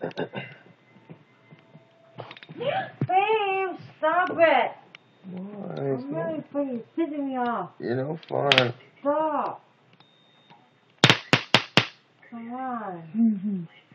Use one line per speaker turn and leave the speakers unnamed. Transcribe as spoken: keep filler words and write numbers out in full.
Babe, stop it.
Why?
I'm really freaking pissing me off.
You know, fine.
Stop. Come on.